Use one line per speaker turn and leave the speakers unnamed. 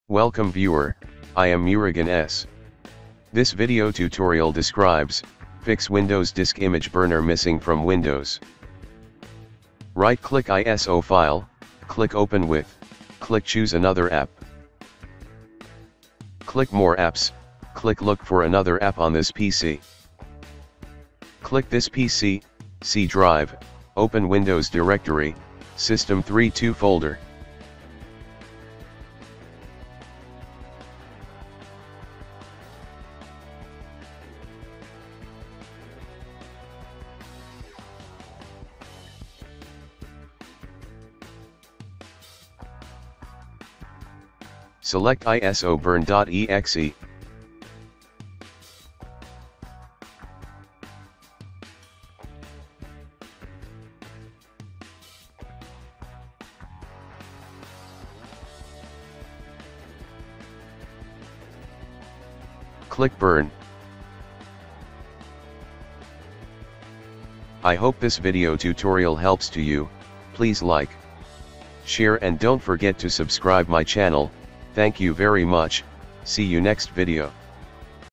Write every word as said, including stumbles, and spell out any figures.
Welcome viewer, I am Murugan S. This video tutorial describes, fix Windows disk image burner missing from Windows. Right click I S O file, click open with, click choose another app. Click more apps, click look for another app on this P C. Click this P C, C drive, open Windows directory, System thirty-two folder. Select isoburn.exe. Click Burn. I hope this video tutorial helps to you. Please like, share and don't forget to subscribe my channel. Thank you very much. See you next video.